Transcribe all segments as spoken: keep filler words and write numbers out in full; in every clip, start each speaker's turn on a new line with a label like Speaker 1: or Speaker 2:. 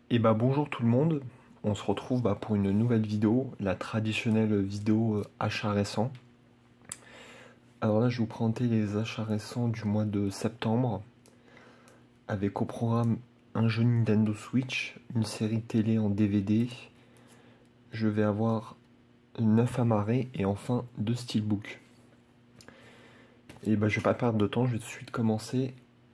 Speaker 1: Et bah bonjour tout le monde, on se retrouve bah, pour une nouvelle vidéo, la traditionnelle vidéo euh, achats récents. Alors là je vais vous présenter les achats récents du mois de septembre, avec au programme un jeu Nintendo Switch, une série télé en D V D, je vais avoir neuf amarrés et enfin deux steelbooks. Et bah je vais pas perdre de temps, je vais tout de suite commencer.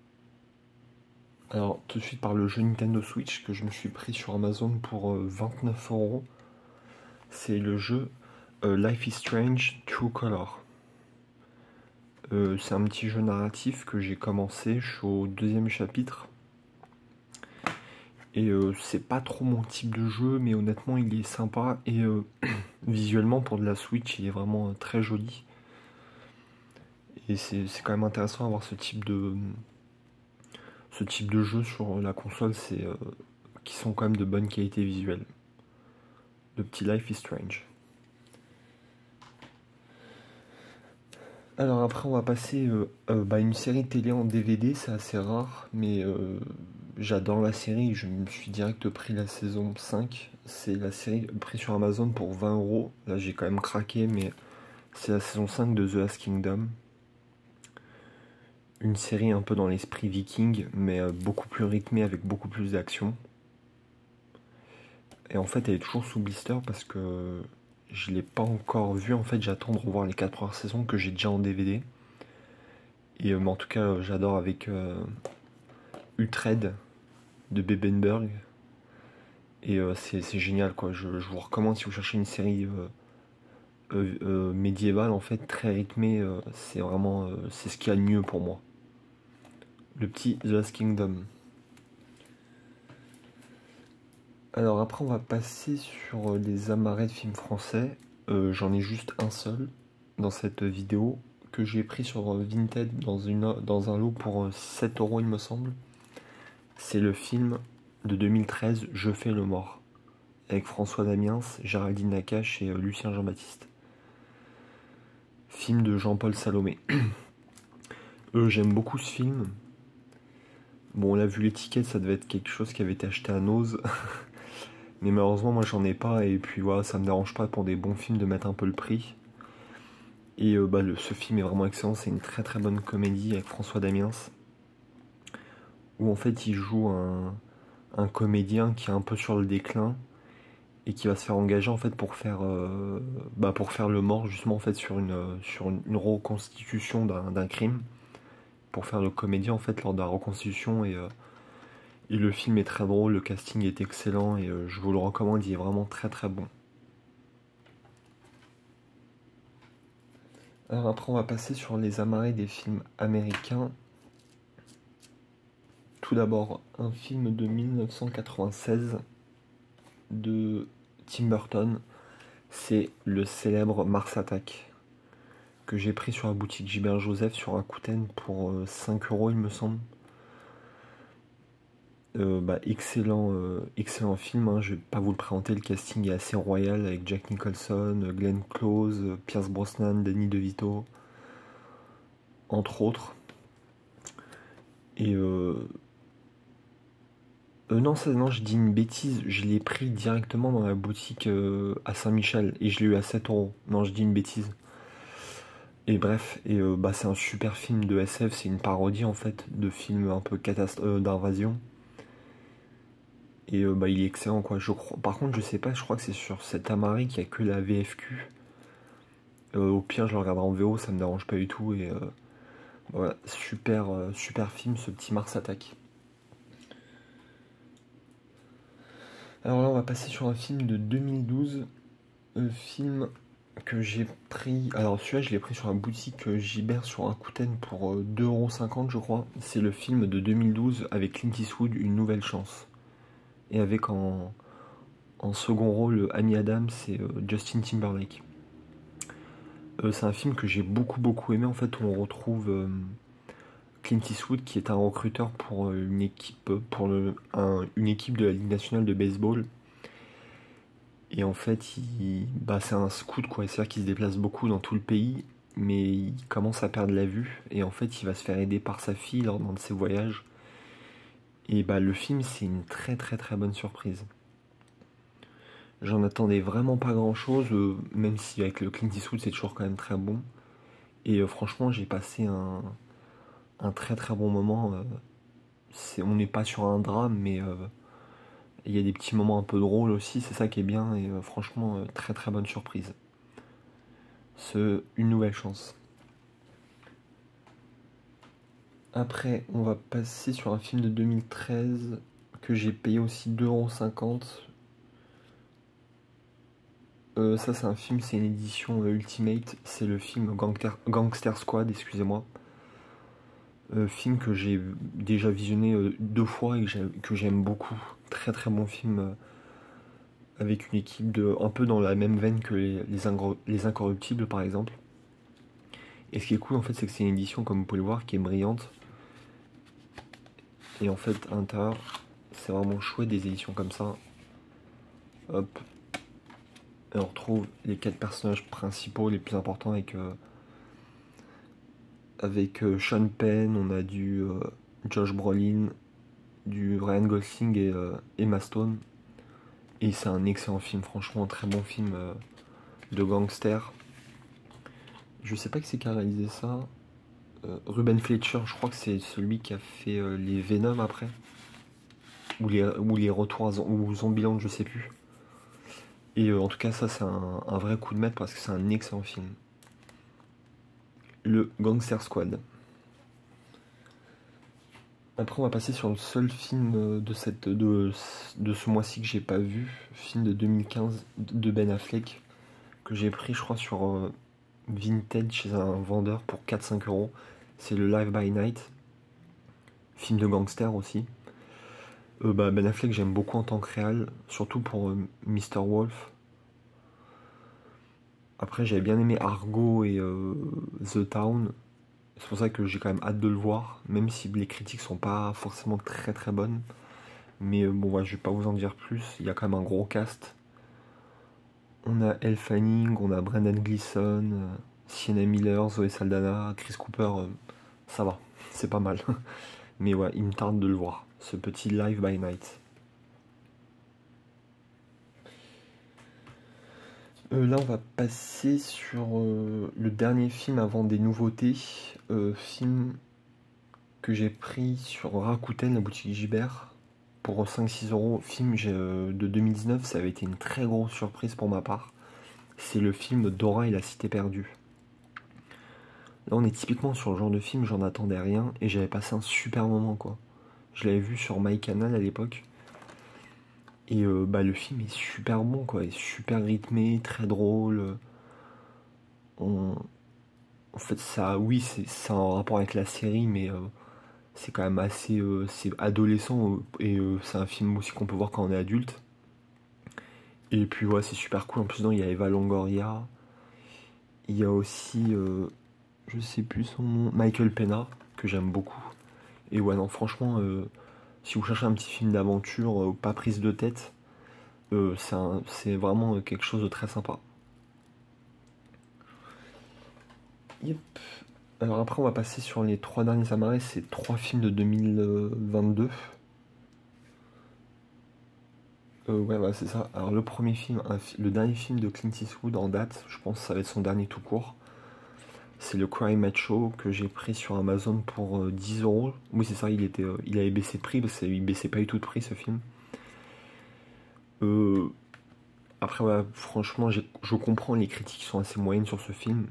Speaker 1: Alors tout de suite par le jeu Nintendo Switch que je me suis pris sur Amazon pour euh, vingt-neuf euros. C'est le jeu euh, Life is Strange True Color. Euh, c'est un petit jeu narratif que j'ai commencé, je suis au deuxième chapitre. Et euh, c'est pas trop mon type de jeu, mais honnêtement il est sympa. Et euh, visuellement pour de la Switch, il est vraiment euh, très joli. Et c'est c'est quand même intéressant d'avoir ce type de ce type de jeu sur la console, c'est euh, qui sont quand même de bonne qualité visuelle. Le petit Life is Strange. Alors après on va passer euh, euh, bah, une série télé en D V D, c'est assez rare, mais euh, j'adore la série, je me suis direct pris la saison cinq. C'est la série prise sur Amazon pour vingt euros. Là j'ai quand même craqué, mais c'est la saison cinq de The Last Kingdom. Une série un peu dans l'esprit viking, mais euh, beaucoup plus rythmée avec beaucoup plus d'action. Et en fait elle est toujours sous blister parce que je l'ai pas encore vue. En fait j'attends de revoir les quatre premières saisons que j'ai déjà en D V D. Et euh, mais en tout cas euh, j'adore avec euh, Uhtred de Bebenberg. Et euh, c'est c'est génial quoi. Je, je vous recommande si vous cherchez une série euh, euh, euh, médiévale en fait très rythmée. Euh, c'est vraiment euh, c'est ce qu'il y a de mieux pour moi. Le petit The Last Kingdom. Alors après on va passer sur euh, les amarrés de films français. Euh, J'en ai juste un seul dans cette vidéo que j'ai pris sur euh, Vinted dans, une, dans un lot pour euh, sept euros il me semble. C'est le film de deux mille treize Je fais le mort, avec François Damiens, Géraldine Nakache et euh, Lucien Jean-Baptiste. Film de Jean-Paul Salomé. euh, J'aime beaucoup ce film. Bon, on a vu l'étiquette, ça devait être quelque chose qui avait été acheté à Nose. Mais malheureusement, moi j'en ai pas. Et puis voilà, ça me dérange pas pour des bons films de mettre un peu le prix. Et euh, bah, le, ce film est vraiment excellent. C'est une très très bonne comédie avec François Damiens. Où en fait il joue un, un comédien qui est un peu sur le déclin et qui va se faire engager en fait pour faire euh, bah, pour faire le mort justement en fait sur une sur une, une reconstitution d'un d'un crime, pour faire le comédien en fait lors de la reconstitution. Et, euh, et le film est très drôle, le casting est excellent et euh, je vous le recommande, il est vraiment très très bon. Alors après on va passer sur les amarrés des films américains. Tout d'abord un film de mille neuf cent quatre-vingt-seize de Tim Burton, c'est le célèbre Mars Attack, que j'ai pris sur la boutique Gilbert Joseph sur un Rakuten pour euh, cinq euros il me semble. Euh, bah, excellent, euh, excellent film, hein. Je vais pas vous le présenter, le casting est assez royal avec Jack Nicholson, Glenn Close, Pierce Brosnan, Danny DeVito, entre autres. Et euh, euh, non, ça, non, je dis une bêtise, je l'ai pris directement dans la boutique euh, à Saint-Michel et je l'ai eu à sept euros. Non, je dis une bêtise. Et bref, et euh, bah, c'est un super film de S F, c'est une parodie en fait de film un peu catastrophe euh, d'invasion. Et euh, bah, il est excellent quoi. Je crois... Par contre, je sais pas, je crois que c'est sur cet Amari qu'il y a que la V F Q. Euh, au pire, je le regarderai en V O, ça me dérange pas du tout. Et euh, voilà, super, euh, super film, ce petit Mars Attack. Alors là, on va passer sur un film de deux mille douze. Un film que j'ai pris. Alors, celui-là, je l'ai pris sur la boutique euh, Gibert sur un Rakuten pour euh, deux euros cinquante, je crois. C'est le film de deux mille douze avec Clint Eastwood, Une nouvelle chance. Et avec en, en second rôle Amy Adams et euh, Justin Timberlake. Euh, c'est un film que j'ai beaucoup beaucoup aimé. En fait, où on retrouve euh, Clint Eastwood qui est un recruteur pour euh, une équipe pour le, un- une équipe de la Ligue nationale de baseball. Et en fait, il, bah, c'est un scout quoi. C'est-à-dire qu'il se déplace beaucoup dans tout le pays, mais il commence à perdre la vue. Et en fait, il va se faire aider par sa fille lors d'un de ses voyages. Et bah le film c'est une très très très bonne surprise. J'en attendais vraiment pas grand chose, euh, même si avec le Clint Eastwood c'est toujours quand même très bon. Et euh, franchement j'ai passé un, un très très bon moment. euh, c'est, on n'est pas sur un drame, mais euh, il y a des petits moments un peu drôles aussi, c'est ça qui est bien. Et euh, franchement, euh, très très bonne surprise. Ce, une nouvelle chance. Après, on va passer sur un film de deux mille treize que j'ai payé aussi deux euros cinquante. Euh, ça, c'est un film, c'est une édition euh, Ultimate. C'est le film Gangster, Gangster Squad, excusez-moi. Euh, film que j'ai déjà visionné euh, deux fois et que j'ai- que j'aime beaucoup. Très très bon film euh, avec une équipe de, un peu dans la même veine que les, les, Ingro- les Incorruptibles par exemple. Et ce qui est cool en fait, c'est que c'est une édition, comme vous pouvez le voir, qui est brillante. Et en fait, à l'intérieur, c'est vraiment chouette des éditions comme ça. Hop. Et on retrouve les quatre personnages principaux les plus importants avec, euh, avec euh, Sean Penn, on a du euh, Josh Brolin, du Ryan Gosling et euh, Emma Stone. Et c'est un excellent film, franchement, un très bon film euh, de gangster. Je sais pas qui c'est qui a réalisé ça. Euh, Ruben Fletcher, je crois que c'est celui qui a fait euh, les Venom après. Ou les, ou les Retours à, ou Zombieland, je sais plus. Et euh, en tout cas, ça, c'est un, un vrai coup de maître parce que c'est un excellent film. Le Gangster Squad. Après, on va passer sur le seul film euh, de, cette, de, de ce mois-ci que j'ai pas vu. Film de deux mille quinze de Ben Affleck. Que j'ai pris, je crois, sur euh, Vinted chez un vendeur pour quatre cinq euros. C'est le Live by Night. Film de gangster aussi. Euh, bah, Ben Affleck, j'aime beaucoup en tant que réal. Surtout pour euh, mister Wolf. Après, j'avais bien aimé Argo et euh, The Town. C'est pour ça que j'ai quand même hâte de le voir, même si les critiques sont pas forcément très très bonnes. Mais euh, bon, ouais, je vais pas vous en dire plus. Il y a quand même un gros cast. On a Elle Fanning, on a Brendan Gleeson, euh, Sienna Miller, Zoe Saldana, Chris Cooper. euh, ça va, c'est pas mal. Mais ouais, il me tarde de le voir, ce petit Live by Night. Euh, là, on va passer sur euh, le dernier film avant des nouveautés. Euh, film que j'ai pris sur Rakuten, la boutique Gibert, pour cinq six euros. Film euh, de deux mille dix-neuf, ça avait été une très grosse surprise pour ma part. C'est le film Dora et la cité perdue. Là, on est typiquement sur le genre de film, j'en attendais rien et j'avais passé un super moment quoi. Je l'avais vu sur MyCanal à l'époque. Et euh, bah, le film est super bon quoi, il est super rythmé, très drôle. On... En fait, ça, oui, c'est c'est en rapport avec la série, mais euh, c'est quand même assez euh, c'est adolescent euh, et euh, c'est un film aussi qu'on peut voir quand on est adulte. Et puis ouais, c'est super cool. En plus, dedans, il y a Eva Longoria. Il y a aussi, euh, je sais plus son nom, Michael Pena, que j'aime beaucoup. Et ouais, non, franchement, euh, si vous cherchez un petit film d'aventure, euh, pas prise de tête, euh, c'est un- c'est vraiment euh, quelque chose de très sympa. Yep. Alors après, on va passer sur les trois derniers amarrés. C'est trois films de deux mille vingt-deux. Euh, ouais, ouais, c'est ça. Alors le premier film, un fi- le dernier film de Clint Eastwood en date, je pense que ça va être son dernier tout court. C'est le Cry Macho que j'ai pris sur Amazon pour euh, dix euros. Oui, c'est ça, il, était, euh, il avait baissé de prix parce qu'il baissait pas du tout de prix ce film. Euh, Après, ouais, franchement, j'ai- je comprends les critiques qui sont assez moyennes sur ce film.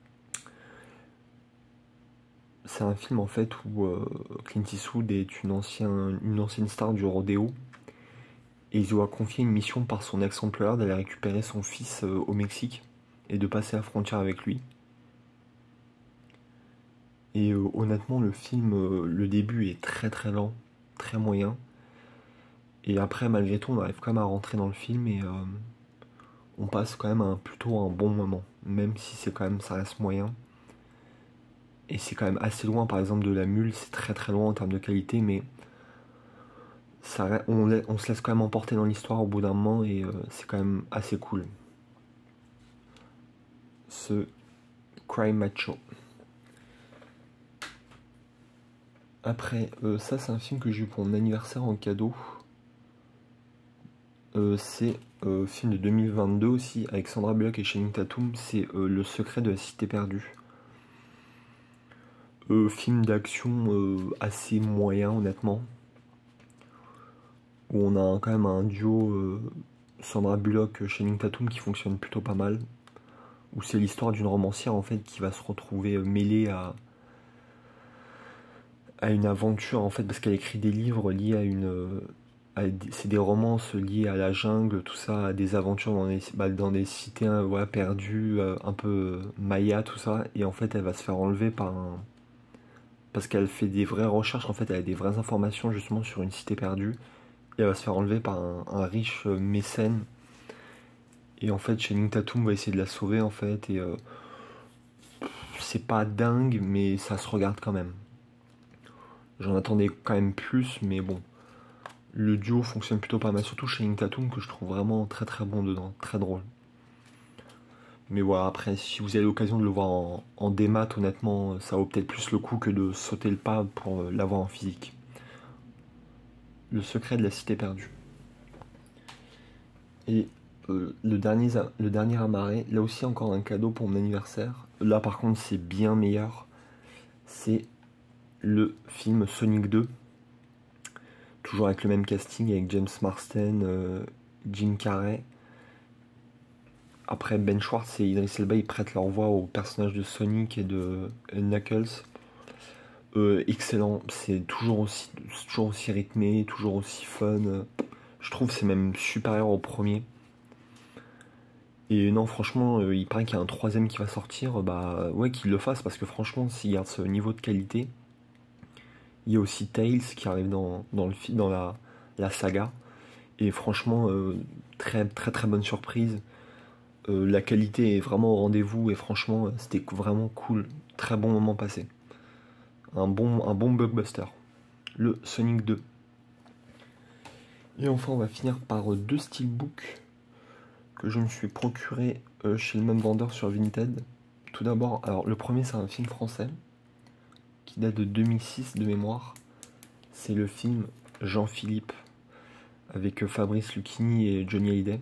Speaker 1: C'est un film en fait où euh, Clint Eastwood est une, ancien- une ancienne star du rodéo et il doit confier une mission par son ex-employeur d'aller récupérer son fils euh, au Mexique et de passer la frontière avec lui. Et euh, honnêtement, le film, euh, le début est très très lent, très moyen. Et après, malgré tout, on arrive quand même à rentrer dans le film et euh, on passe quand même un, plutôt un bon moment, même si c'est quand même, ça reste moyen. Et c'est quand même assez loin, par exemple, de La Mule, c'est très très loin en termes de qualité, mais ça, re- on, lai- on se laisse quand même emporter dans l'histoire au bout d'un moment et euh, c'est quand même assez cool. Ce Cry Macho. Après, euh, ça c'est un film que j'ai eu pour mon anniversaire en cadeau. Euh, c'est euh, film de deux mille vingt-deux aussi, avec Sandra Bullock et Channing Tatum. C'est euh, Le secret de la cité perdue. Euh, film d'action euh, assez moyen honnêtement. Où on a quand même un duo euh, Sandra Bullock, Channing Tatum qui fonctionne plutôt pas mal. Où c'est l'histoire d'une romancière en fait qui va se retrouver euh, mêlée à, à une aventure en fait parce qu'elle écrit des livres liés à une euh, à des- c'est des romances liées à la jungle, tout ça, à des aventures dans des, bah, dans des cités hein, voilà, perdues, euh, un peu euh, maya, tout ça, et en fait elle va se faire enlever par un... Parce qu'elle fait des vraies recherches, en fait elle a des vraies informations justement sur une cité perdue, et elle va se faire enlever par un, un riche euh, mécène, et en fait Channing Tatum va essayer de la sauver en fait, et euh, c'est pas dingue, mais ça se regarde quand même. J'en attendais quand même plus, mais bon. Le duo fonctionne plutôt pas mal, surtout Channing Tatum que je trouve vraiment très très bon dedans, très drôle. Mais voilà, après, si vous avez l'occasion de le voir en, en démat, honnêtement, ça vaut peut-être plus le coup que de sauter le pas pour euh, l'avoir en physique. Le secret de la cité perdue. Et euh, le, dernier, le dernier amarré, là aussi encore un cadeau pour mon anniversaire. Là par contre c'est bien meilleur. C'est le film Sonic deux. Toujours avec le même casting, avec James Marsden, euh, Jim Carrey. Après Ben Schwartz et Idris Elba, ils prêtent leur voix aux personnages de Sonic et de Knuckles. Euh, excellent, c'est toujours aussi, toujours aussi rythmé, toujours aussi fun. Je trouve que c'est même supérieur au premier. Et non, franchement, euh, il paraît qu'il y a un troisième qui va sortir. Bah ouais, qu'il le fasse parce que franchement, s'il garde ce niveau de qualité, il y a aussi Tails qui arrive dans, dans, le, dans la, la saga. Et franchement, euh, très très très bonne surprise. Euh, la qualité est vraiment au rendez-vous et franchement, c'était vraiment cool. Très bon moment passé. Un bon, un bon blockbuster. Le Sonic deux. Et enfin, on va finir par deux steelbooks que je me suis procuré euh, chez le même vendeur sur Vinted. Tout d'abord, alors le premier c'est un film français qui date de deux mille six de mémoire. C'est le film Jean-Philippe avec Fabrice Lucchini et Johnny Hallyday.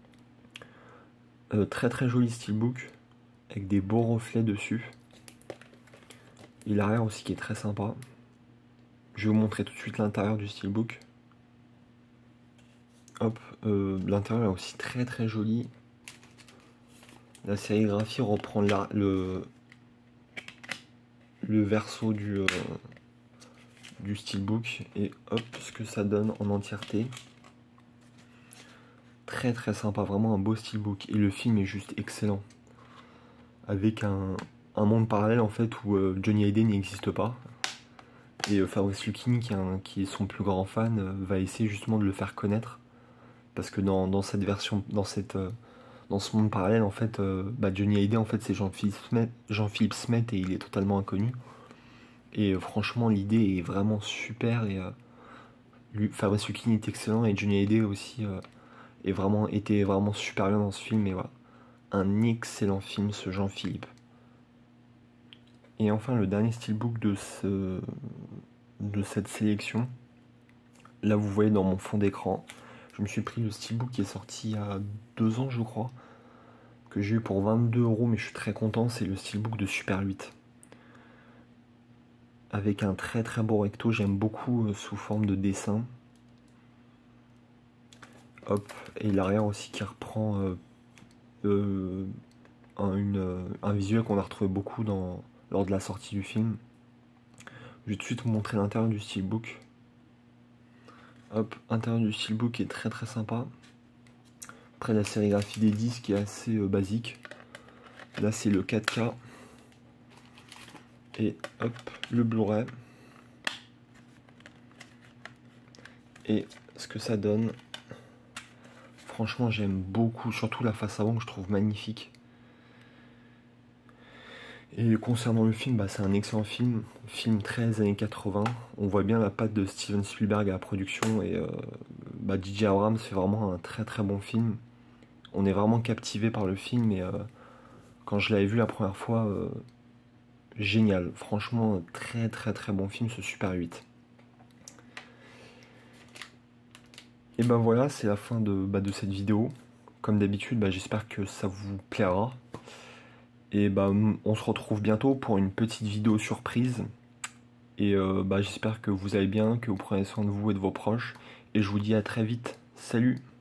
Speaker 1: Euh, très très joli steelbook avec des beaux reflets dessus. Et l'arrière aussi qui est très sympa. Je vais vous montrer tout de suite l'intérieur du steelbook. Hop, euh, l'intérieur est aussi très très joli. La sérigraphie reprend la, le, le verso du, euh, du steelbook et hop ce que ça donne en entièreté. Très très sympa, vraiment un beau steelbook. Et le film est juste excellent. Avec un, un monde parallèle en fait où euh, Johnny Hallyday n'existe pas. Et euh, Fabrice Lucchini, qui est, un, qui est son plus grand fan, euh, va essayer justement de le faire connaître. Parce que dans, dans cette version, dans, cette, euh, dans ce monde parallèle, en fait, euh, bah Johnny Hallyday, en fait, c'est Jean-Philippe Smet, Jean-Philippe Smet et il est totalement inconnu. Et euh, franchement, l'idée est vraiment super. Et euh, lui, Fabrice Lucchini est excellent et Johnny Hallyday aussi euh, est vraiment, était vraiment super bien dans ce film. Et voilà, un excellent film, ce Jean-Philippe. Et enfin, le dernier steelbook de, ce, de cette sélection. Là, vous voyez dans mon fond d'écran, je me suis pris le steelbook qui est sorti il y a deux ans, je crois, que j'ai eu pour vingt-deux euros, mais je suis très content. C'est le steelbook de Super huit. Avec un très très beau recto, j'aime beaucoup euh, sous forme de dessin. Hop, et l'arrière aussi qui reprend euh, euh, un, une, euh, un visuel qu'on a retrouvé beaucoup dans, lors de la sortie du film. Je vais tout de suite vous montrer l'intérieur du steelbook. Hop, l'intérieur du steelbook est très très sympa. Après la sérigraphie des disques est assez euh, basique. Là c'est le quatre K. Et hop, le Blu-ray. Et ce que ça donne, franchement j'aime beaucoup, surtout la face avant que je trouve magnifique. Et concernant le film, bah, c'est un excellent film, film treize années quatre-vingts. On voit bien la patte de Steven Spielberg à la production et euh, bah, J J Abrams fait vraiment un très très bon film. On est vraiment captivé par le film et euh, quand je l'avais vu la première fois, euh, génial. Franchement, très très très bon film, ce Super huit. Et ben voilà, c'est la fin de, bah, de cette vidéo. Comme d'habitude, bah, j'espère que ça vous plaira. Et bah, on se retrouve bientôt pour une petite vidéo surprise. Et euh, bah, j'espère que vous allez bien, que vous prenez soin de vous et de vos proches. Et je vous dis à très vite. Salut!